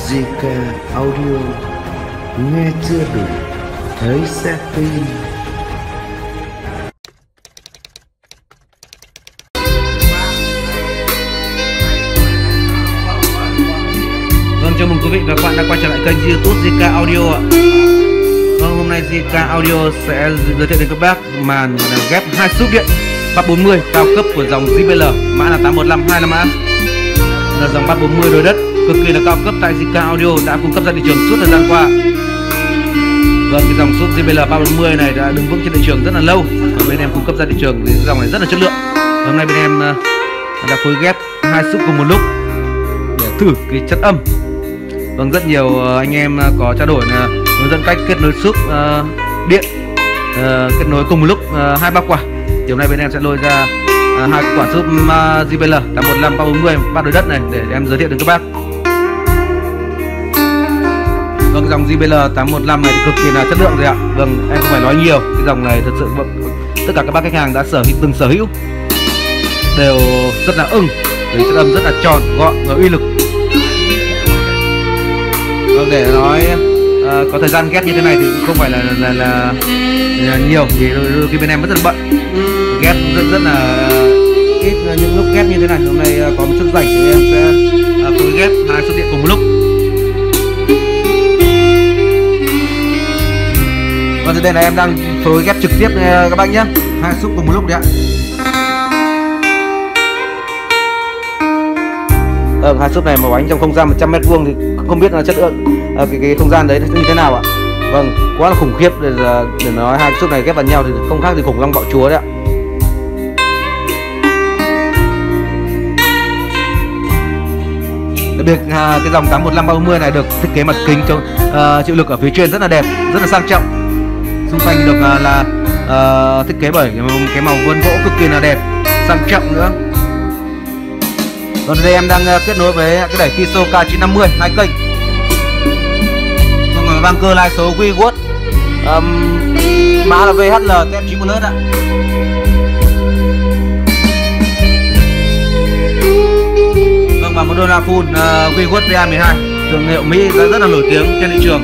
JK Audio, nghe chưa đủ, thấy sẽ tin. Vâng, chào mừng quý vị và các bạn đã quay trở lại kênh YouTube JK Audio ạ. Vâng, hôm nay JK Audio sẽ giới thiệu đến các bác màn ghép 2 súp điện 340 cao cấp của dòng JBL, mã là 8152 là mã. Là dòng 340 đối đất cực kỳ là cao cấp tại JK Audio đã cung cấp ra thị trường suốt thời gian qua. Vâng, cái dòng súp JBL 340 này đã đứng vững trên thị trường rất là lâu và bên em cung cấp ra thị trường thì dòng này rất là chất lượng. Hôm nay bên em đã phối ghép 2 súp cùng một lúc để thử cái chất âm. Vâng, rất nhiều anh em có trao đổi hướng dẫn cách kết nối súp điện kết nối cùng một lúc 2-3 quả. Thì hôm nay bên em sẽ lôi ra 2 quả súp JBL 815 340 ba đối đất này để em giới thiệu đến các bác. Vâng, dòng JBL 815 này thì cực kỳ là chất lượng rồi ạ. Vâng, em không phải nói nhiều, cái dòng này thật sự tất cả các bác khách hàng đã từng sở hữu đều rất là ưng, vì chất âm rất là tròn, gọn và uy lực. Vâng, để nói có thời gian ghép như thế này thì cũng không phải là nhiều, thì đôi khi bên em rất là bận, ghép rất là ít những lúc ghép như thế này. Hôm nay có một chút rảnh thì em sẽ phối ghép 2 súp điện cùng một lúc. Và thì đây là em đang phối ghép trực tiếp các bác nhé, 2 súp cùng một lúc đấy ạ. 2 súp này màu ánh trong không gian 100m² thì không biết là chất lượng cái không gian đấy như thế nào ạ. Vâng, quá là khủng khiếp, để nói 2 súp này ghép vào nhau thì không khác gì khủng long bạo chúa đấy ạ. Đặc biệt cái dòng 815 340 này được thiết kế mặt kính chịu lực ở phía trên rất là đẹp, rất là sang trọng. Xung quanh được là thiết kế bởi cái màu vân gỗ cực kỳ là đẹp, sang trọng nữa. Còn đây em đang kết nối với cái đẩy Kiso K950 2 kênh. Còn vang cơ lai số WeWord, mã là VHL TF9 ạ. Vâng, và một đô la full WeWord VA12, thương hiệu Mỹ rất là nổi tiếng trên thị trường.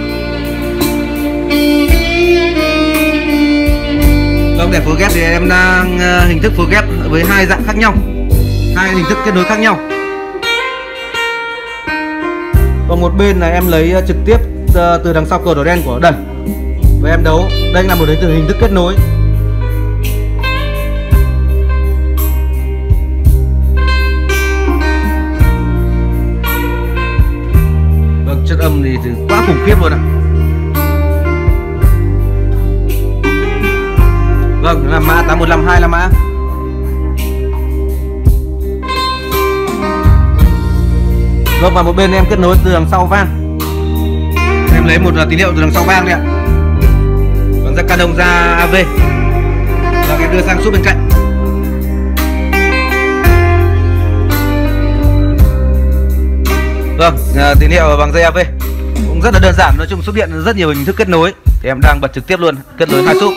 Vâng, để phối ghép thì em đang hình thức phối ghép với 2 dạng khác nhau, 2 hình thức kết nối khác nhau. Còn một bên là em lấy trực tiếp từ đằng sau cờ đỏ đen của đẩy và em đấu. Đây là một hình thức kết nối. Vâng, chất âm thì quá khủng khiếp luôn ạ. Vâng, là mã 8152 là mã. Vâng, và một bên em kết nối từ đằng sau vang. Em lấy một tín hiệu từ đằng sau vang đây ạ. Vâng, ra Canon ra AV. Và em đưa sang súp bên cạnh. Vâng, tín hiệu bằng dây AV cũng rất là đơn giản. Nói chung súp điện rất nhiều hình thức kết nối, thì em đang bật trực tiếp luôn kết nối 2 súp.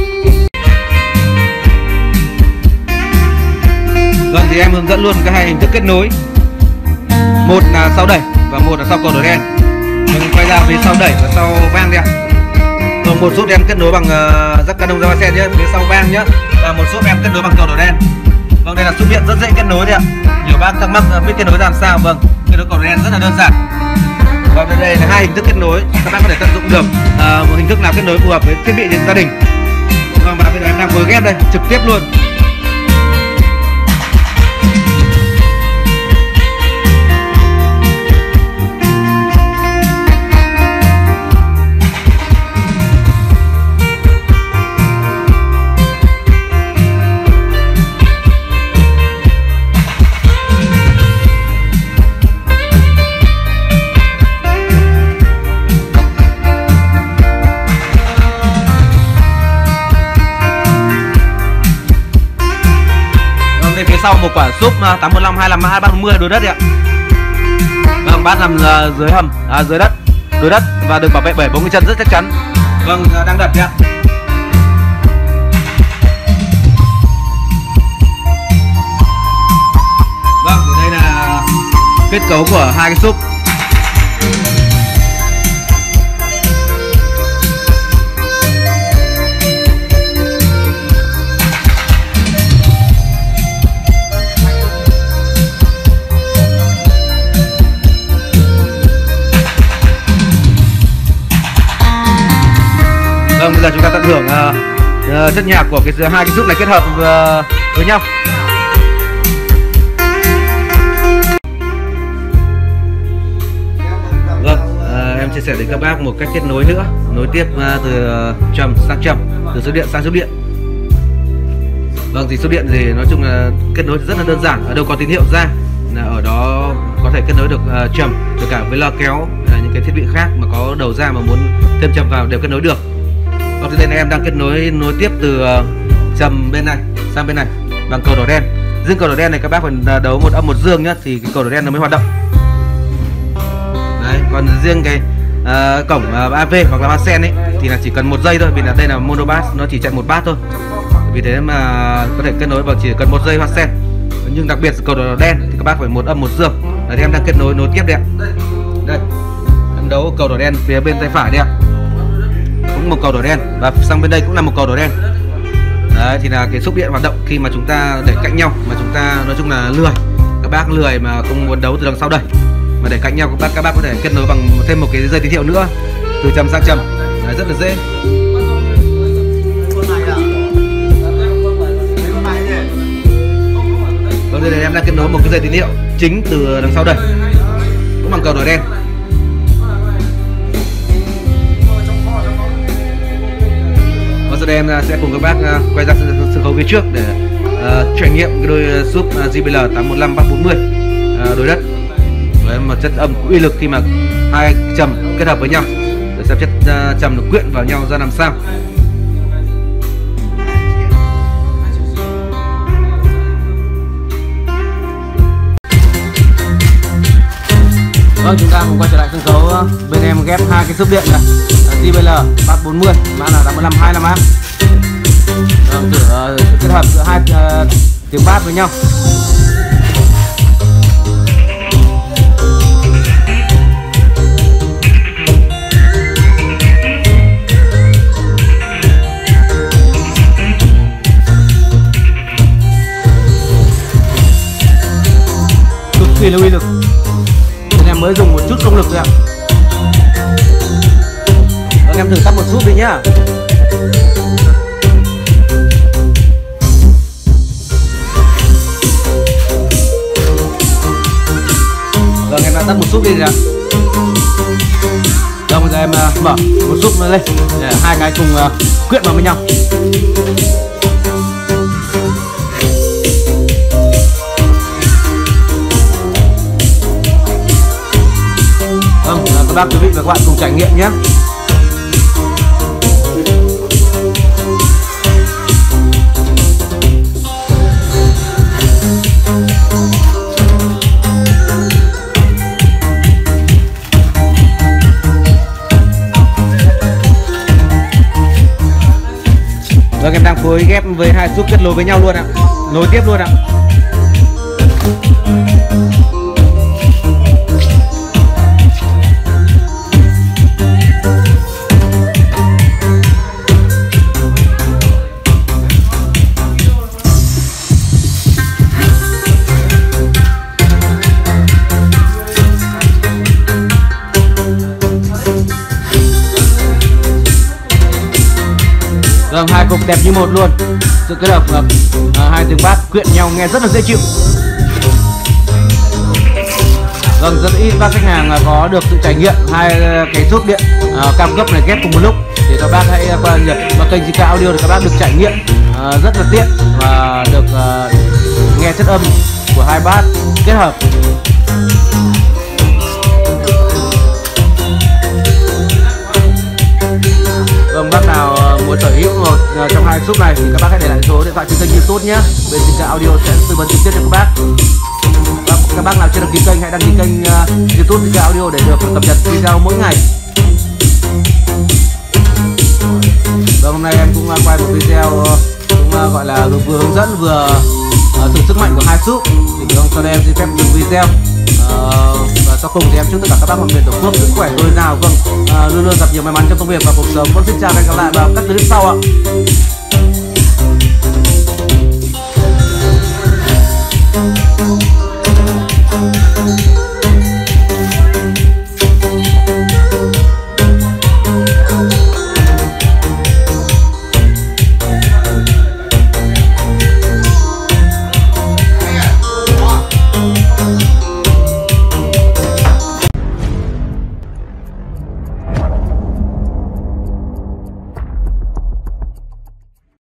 Vâng, thì em hướng dẫn luôn cái 2 hình thức kết nối. Một là sau đẩy và một là sau cầu đỏ đen. Mình quay ra phía sau đẩy và sau vang đi ạ. Còn một súp em kết nối bằng jack Canon ra sen nhé, phía sau vang nhé. Và một súp em kết nối bằng cầu đỏ đen. Vâng, đây là súp điện rất dễ kết nối đấy ạ. Nhiều bác thắc mắc biết kết nối làm sao. Vâng, kết nối cầu đỏ đen rất là đơn giản. Và đây là 2 hình thức kết nối, các bác có thể tận dụng được một hình thức nào kết nối phù hợp với thiết bị điện gia đình. Vâng, và bây giờ em đang phối ghép đây trực tiếp luôn. Sau một quả súp 815 2 là mã 340 đối đất đấy ạ. Vâng, bát nằm dưới hầm dưới đất, đối đất và được bảo vệ bởi 40 chân rất chắc chắn. Vâng, đang đặt đấy ạ. Vâng, thì đây là kết cấu của hai cái súp. giờ chúng ta tận hưởng chất nhạc của hai cái giúp này kết hợp với nhau. Vâng, em chia sẻ đến các bác một cách kết nối nữa, nối tiếp từ trầm sang trầm, từ số điện sang số điện. Vâng, thì số điện thì nói chung là kết nối rất là đơn giản, ở đâu có tín hiệu ra là ở đó có thể kết nối được trầm, được cả với loa kéo, những cái thiết bị khác mà có đầu ra mà muốn thêm trầm vào đều kết nối được. Còn thế nên em đang kết nối tiếp từ trầm bên này sang bên này bằng cầu đỏ đen. Riêng cầu đỏ đen này các bác phải đấu một âm một dương nhá, thì cái cầu đỏ đen nó mới hoạt động. Đấy, còn riêng cái cổng AV hoặc là bass ấy thì là chỉ cần 1 giây thôi, vì là đây là mono bass, nó chỉ chạy 1 bass thôi. Vì thế mà có thể kết nối bằng chỉ cần 1 giây hoa sen. Nhưng đặc biệt cầu đỏ đen thì các bác phải 1 âm 1 dương. Đấy, thì em đang kết nối tiếp đây. Đây, em đấu cầu đỏ đen phía bên tay phải đây ạ. Cũng một cầu đỏ đen, và sang bên đây cũng là một cầu đỏ đen. Đấy, thì là cái xúc điện hoạt động khi mà chúng ta để cạnh nhau, mà chúng ta nói chung là lười, các bác lười mà không muốn đấu từ đằng sau đây mà để cạnh nhau, các bác có thể kết nối bằng thêm một cái dây tín hiệu nữa từ trầm sang trầm. Đấy, rất là dễ. Còn đây em đang kết nối một cái dây tín hiệu chính từ đằng sau đây, cũng bằng cầu đỏ đen. Và sau đây em sẽ cùng các bác quay ra sân khấu phía trước để trải nghiệm cái đôi súp JBL 815 340 đối đất với một chất âm uy lực khi mà hai trầm kết hợp với nhau, để xem chất trầm nó quyện vào nhau ra làm sao. Vâng, chúng ta cùng quay trở lại sân khấu. Bên em ghép hai cái súp điện này, JBL 340 mã là 815 258. Thử kết hợp giữa hai tiếng bass với nhau. Cực kỳ là uy lực. Em mới dùng một chút công lực thôi ạ. Vâng, em thử tắt một súp đi nhá. Vâng, em đã tắt một súp đi rồi ạ. Vâng, bây giờ em mở một súp lên để hai cái cùng quyện vào với nhau. Vâng, các bác quý vị và các bạn cùng trải nghiệm nhé. Vâng, em đang phối ghép với hai súp kết nối với nhau luôn ạ, nối tiếp luôn ạ. Vâng, hai cục đẹp như một luôn. Sự kết hợp hai tiếng bass quyện nhau nghe rất là dễ chịu. Vâng, rất ít bác khách hàng có được sự trải nghiệm hai cái súp điện cao cấp này ghép cùng một lúc. Thì các bác hãy qua nhập vào kênh JK Audio để các bác được trải nghiệm rất là tiện và được nghe chất âm của hai bass kết hợp. Vâng, bác nào muốn sở hữu một trong hai súp này thì các bác hãy để lại số điện thoại trên kênh YouTube nhé. Bên JK Audio sẽ tư vấn trực tiếp cho các bác. Và các bác nào chưa đăng ký kênh hãy đăng ký kênh YouTube JK Audio để được cập nhật video mỗi ngày. Vâng, hôm nay em cũng quay một video cũng gọi là vừa hướng dẫn vừa thử sức mạnh của hai súp. Thì sau đây em xin phép dừng video. Và sau cùng thì em chúc tất cả các bác mọi miền tổ quốc sức khỏe dồi dào, luôn luôn gặp nhiều may mắn trong công việc và cuộc sống. Con xin chào và hẹn gặp lại vào các clip sau ạ.